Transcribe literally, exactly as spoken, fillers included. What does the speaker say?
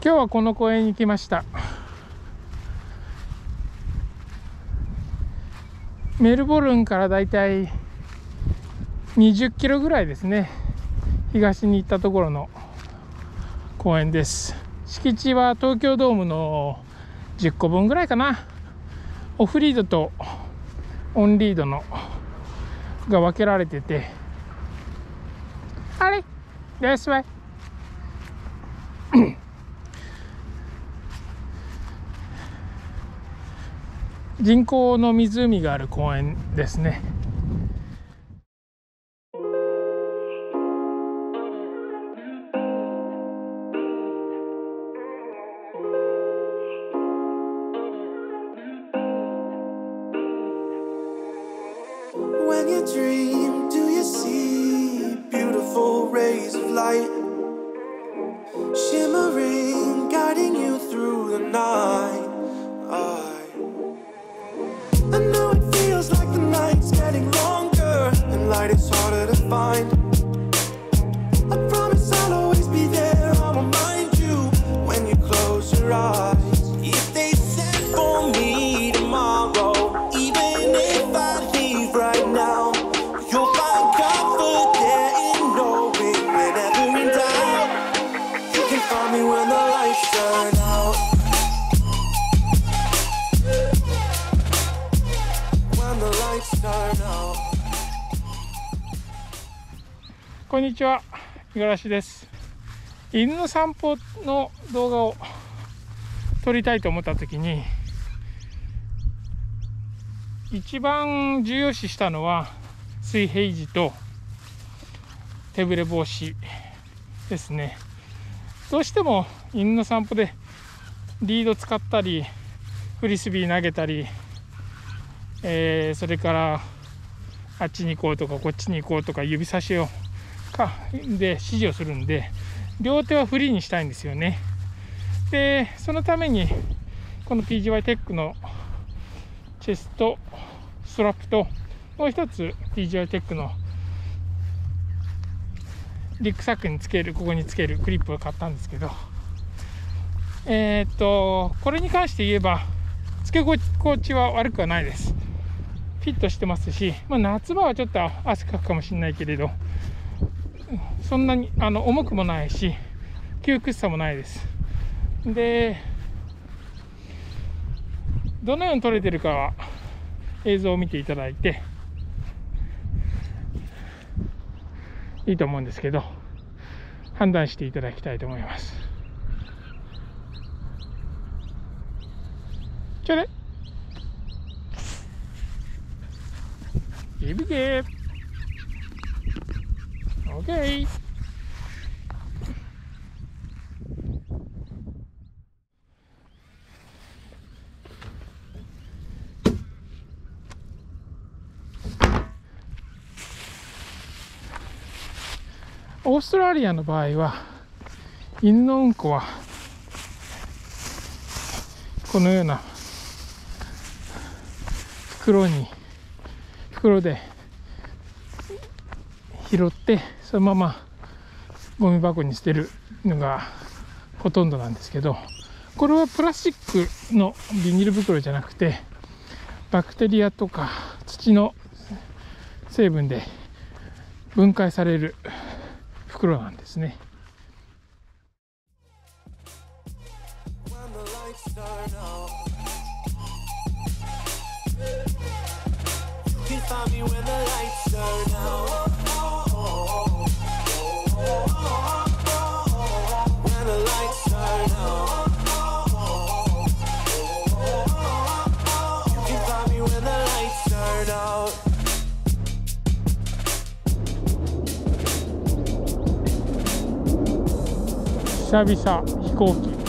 今日はこの公園に来ました。メルボルンからだいたいにじゅっキロぐらいですね、東に行ったところの公園です。敷地は東京ドームのじゅっこぶんぐらいかな。オフリードとオンリードのが分けられてて、あれですわい人工の湖がある公園ですね。 When you dream, do you see beautiful rays of light shimmering, guiding you through the night? I, I know it feels like the night's getting longer and light is harder to find. I promise I'll always be there, I'll remind you when you close your eyes. If they send for me tomorrow, even if I leave right now, you'll find comfort there in knowing whenever in doubt, you can find me when the lights turn out. When the lights turn out. こんにちは、五十嵐です。犬の散歩の動画を撮りたいと思った時に、一番重要視したのは水平維持と手ぶれ防止ですね。どうしても犬の散歩でリード使ったりフリスビー投げたり、えー、それからあっちに行こうとかこっちに行こうとか指差しをかで指示をするんで、両手はフリーにしたいんですよね。でそのためにこの ピージーワイ テックのチェストストラップと、もう一つ ピージーワイ テックのリュックサックにつける、ここにつけるクリップを買ったんですけど、えー、っとこれに関して言えば付け心地は悪くはないです。フィットしてますし、まあ、夏場はちょっと汗かくかもしれないけれど、そんなにあの重くもないし窮屈さもないです。でどのように撮れてるかは映像を見ていただいていいと思うんですけど、判断していただきたいと思います。ちょうだい。いびけー。オッケー。オーストラリアの場合は犬のうんこはこのような袋に袋で拾ってそのままゴミ箱に捨てるのがほとんどなんですけど、これはプラスチックのビニール袋じゃなくてバクテリアとか土の成分で分解される袋なんですね。久々飛行機